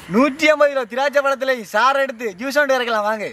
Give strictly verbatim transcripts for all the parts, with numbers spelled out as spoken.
நூற்றி ஐம்பது கிலோ திராட்சை பழத்துல சாறு எடுத்து ஜூஸ் கொண்டு இறக்கலாம் வாங்க.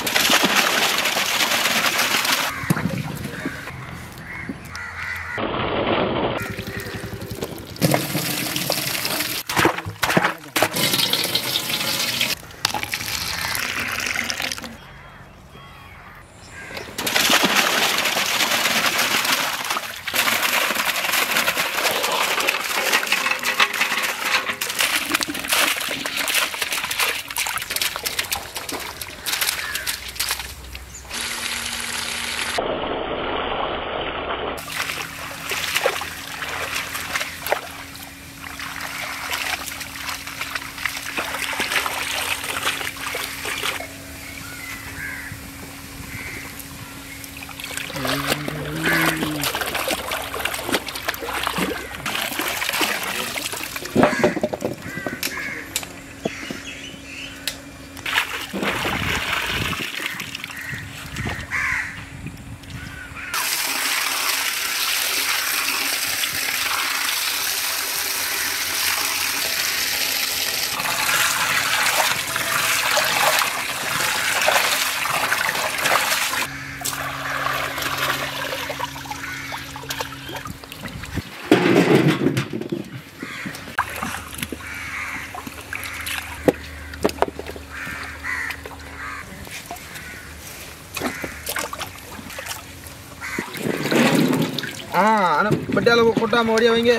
ஆ ஆனால் பட்டியால கொட்டாமல் ஓடியா வைங்க.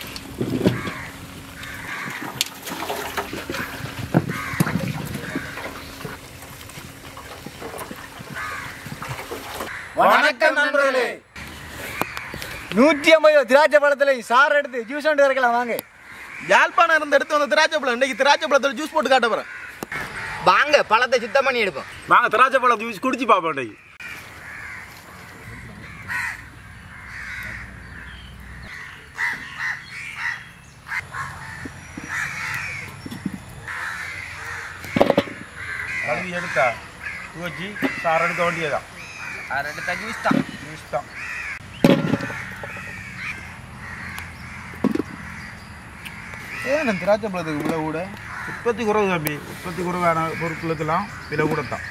வணக்கம் நண்பர்களே. நூற்றி ஐம்பது கிலோ திராட்சை பழத்துல சாறு எடுத்து ஜூஸ் கொண்டு இறக்கலாம் வாங்க. யாழ்ப்பாணம் இருந்து எடுத்து வந்த திராட்சை பழம் இன்னைக்கு திராட்சை பழத்தில் ஜூஸ் போட்டு காட்ட போகிறேன். வாங்க பழத்தை சுத்தம் பண்ணி எடுப்போம். வாங்க திராட்சை பழம் ஜூஸ் குடிச்சு பார்ப்போம். இன்னைக்கு கழுவி எடுத்தா வச்சு சார் எடுக்க வேண்டியதான். சார் எடுத்தா ஜூஸ் தான் ஜூஸ் தான். ஏன் திராட்சை பழத்துக்கு விலை கூட? உற்பத்தி குறைவு தம்பி. உற்பத்தி குறைவான பொருட்களுக்கெல்லாம் விலை கூட தான்.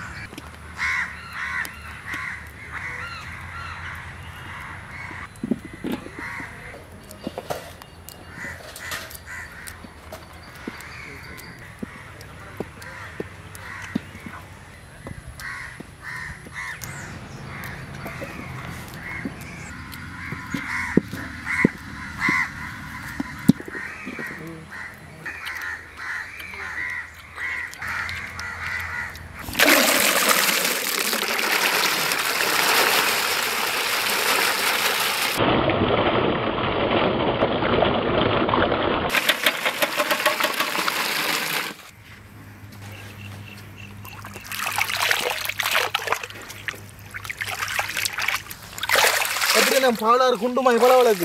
நம்ம பாலாறு குண்டுமா இவ்வளோ வளர்க்கு.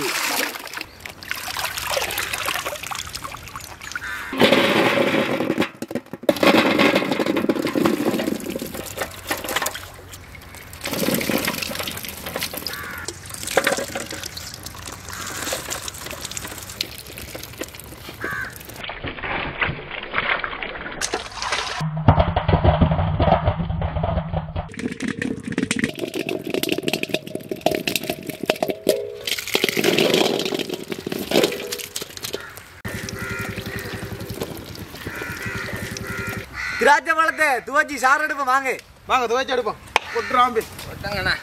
திராட்சை பழத்தை துவச்சி சாறு எடுப்போம் வாங்க. வாங்க துவைச்சு எடுப்போம். கொட்டுறாம்பி கொட்டாங்கண்ணா.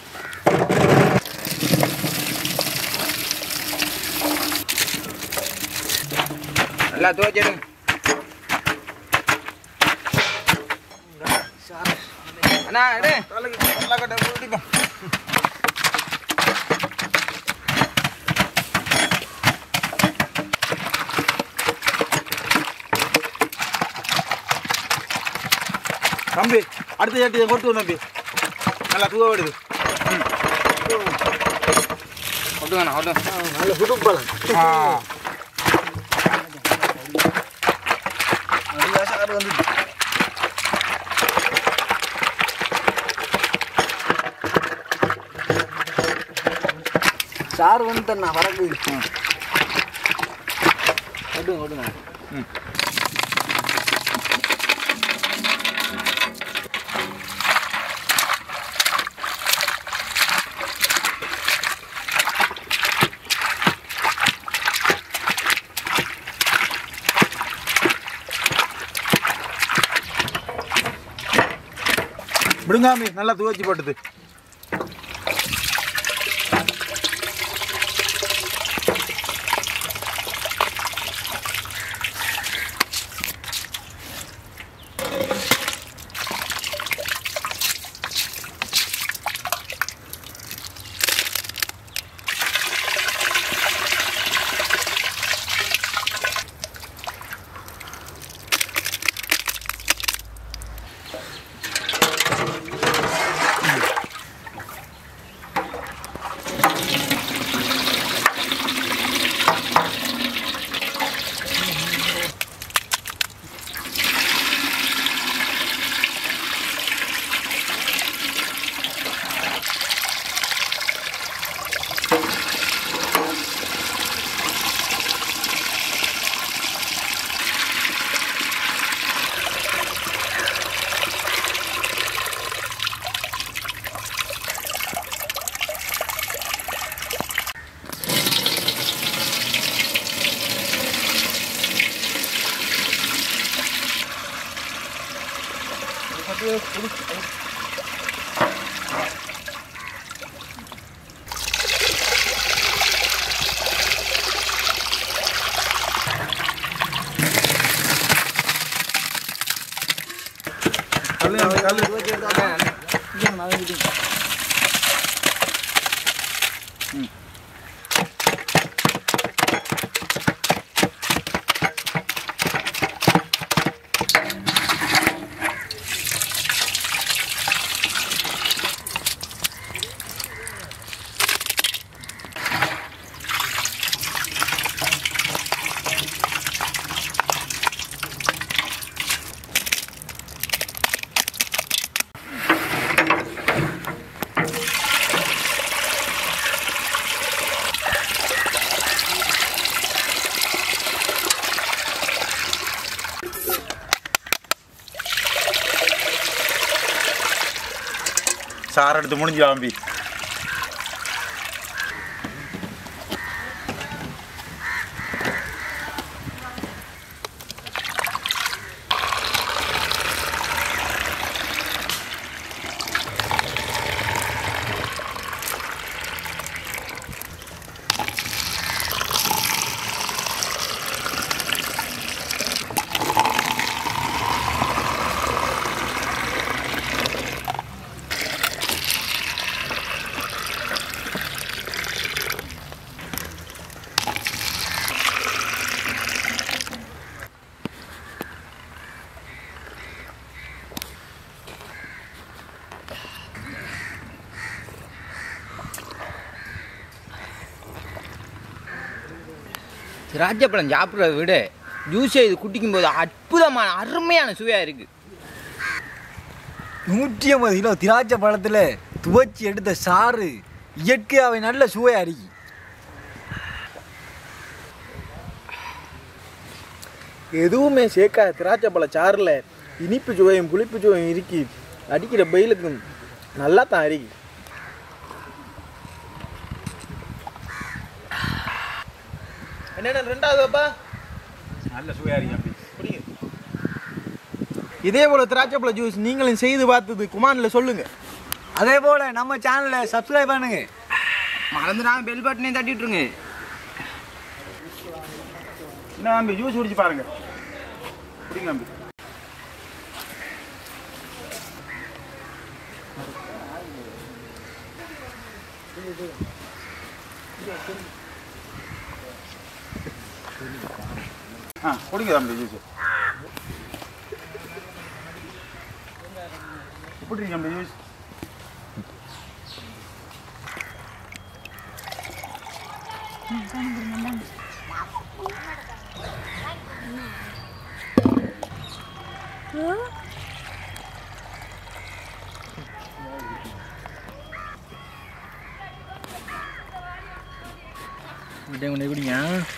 நல்லா துவைச்சிடுங்க. அண்ணா எடு நல்லா கட்ட போட்டிப்போம். தம்பி அடுத்த சட்டியை கொட்டு தம்பி. நல்லா தூவ விடுது. கொட்டுங்கண்ணா கொட்டும். நல்ல சுடுப்பழம். நல்லா சாறு வந்து சாறு வந்து தண்ணா வரக்கு. கொட்டுங்க கொட்டுங்க. ம் விடுங்க தம்பி, நல்லா துவைச்சி போட்டுது. சார் எடுத்து முடிஞ்சா தம்பி. திராட்சைப்பழம் சாப்பிட்றத விட ஜூஸை இது குடிக்கும் போது அற்புதமான அருமையான சுவையாக இருக்குது. நூற்றி ஐம்பது கிலோ திராட்சை பழத்தில் துவச்சி எடுத்த சாறு இயற்கையாகவே நல்ல சுவையாக இருக்கு. எதுவுமே சேர்க்காத திராட்சை பழ சாறில் இனிப்பு சுவையும் புளிப்பு சுவையும் இருக்கி அடிக்கிற பயிலுக்கு நல்லா தான் இருக்கு. என்னென்ன ரெண்டாவது அப்பா நல்ல சுவையா இருக்கு தம்பி. குடிங்க. இதே போல் திராட்சை பழ ஜூஸ் நீங்களும் செய்து பார்த்தது குமாரில் சொல்லுங்கள். அதே போல் நம்ம சேனலை சப்ஸ்கிரைப் பண்ணுங்க. மறந்துடாம பெல் பட்டனையும் தட்டி விட்டுருங்க. என்ன தம்பி, ஜூஸ் குடிச்சு பாருங்க. குடிங்க தம்பி. ஆ குடிங்க தம்பி ஜூஸ். எப்படி இருக்கு தம்பி ஜூஸ்? விட்டே கொண்டு குடிங்க.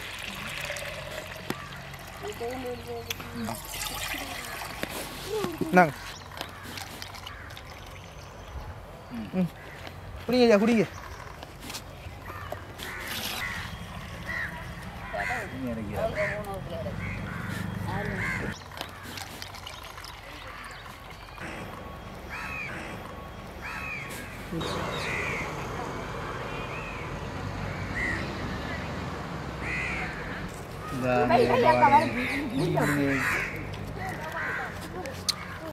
நாங்க குடிங்க ஐயா குடிங்க. இந்த